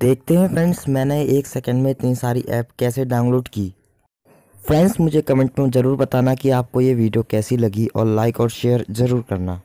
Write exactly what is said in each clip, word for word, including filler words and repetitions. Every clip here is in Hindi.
देखते हैं फ्रेंड्स मैंने एक सेकंड में इतनी सारी ऐप कैसे डाउनलोड की। फ्रेंड्स मुझे कमेंट में ज़रूर बताना कि आपको ये वीडियो कैसी लगी और लाइक और शेयर ज़रूर करना।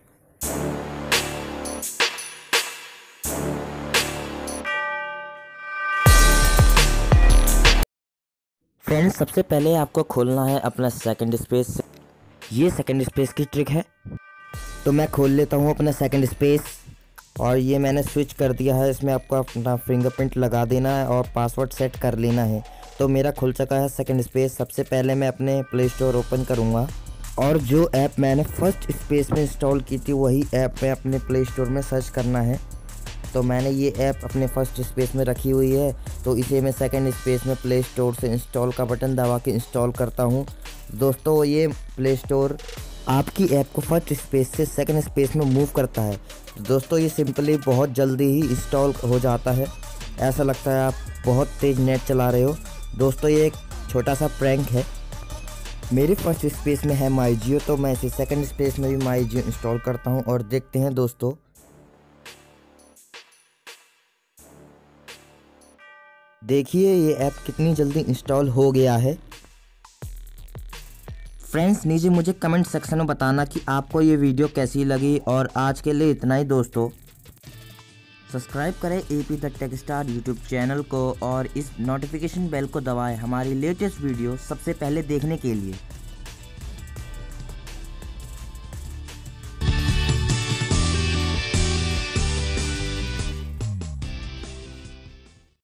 फ्रेंड्स सबसे पहले आपको खोलना है अपना सेकंड स्पेस। ये सेकंड स्पेस की ट्रिक है, तो मैं खोल लेता हूँ अपना सेकंड स्पेस और ये मैंने स्विच कर दिया है। इसमें आपको अपना फिंगरप्रिंट लगा देना है और पासवर्ड सेट कर लेना है। तो मेरा खुल चुका है सेकंड स्पेस। सबसे पहले मैं अपने प्ले स्टोर ओपन करूँगा और जो ऐप मैंने फर्स्ट स्पेस में इंस्टॉल की थी वही ऐप में अपने प्ले स्टोर में सर्च करना है। तो मैंने ये ऐप अपने फर्स्ट स्पेस में रखी हुई है, तो इसे मैं सेकंड स्पेस में प्ले स्टोर से इंस्टॉल का बटन दबा के इंस्टॉल करता हूँ। दोस्तों ये प्ले स्टोर आपकी ऐप को फर्स्ट स्पेस से सेकंड स्पेस में मूव करता है। दोस्तों ये सिंपली बहुत जल्दी ही इंस्टॉल हो जाता है। ऐसा लगता है आप बहुत तेज़ नेट चला रहे हो। दोस्तों ये एक छोटा सा प्रैंक है। मेरे फर्स्ट स्पेस में है माई जियो, तो मैं इसे सेकंड स्पेस में भी माई जियो इंस्टॉल करता हूं और देखते हैं दोस्तों। देखिए ये ऐप कितनी जल्दी इंस्टॉल हो गया है। फ्रेंड्स नीचे मुझे कमेंट सेक्शन में बताना कि आपको ये वीडियो कैसी लगी और आज के लिए इतना ही दोस्तों। सब्सक्राइब करें AP the tech star YouTube channel को और इस नोटिफिकेशन बेल को दबाएं हमारी लेटेस्ट वीडियो सबसे पहले देखने के लिए।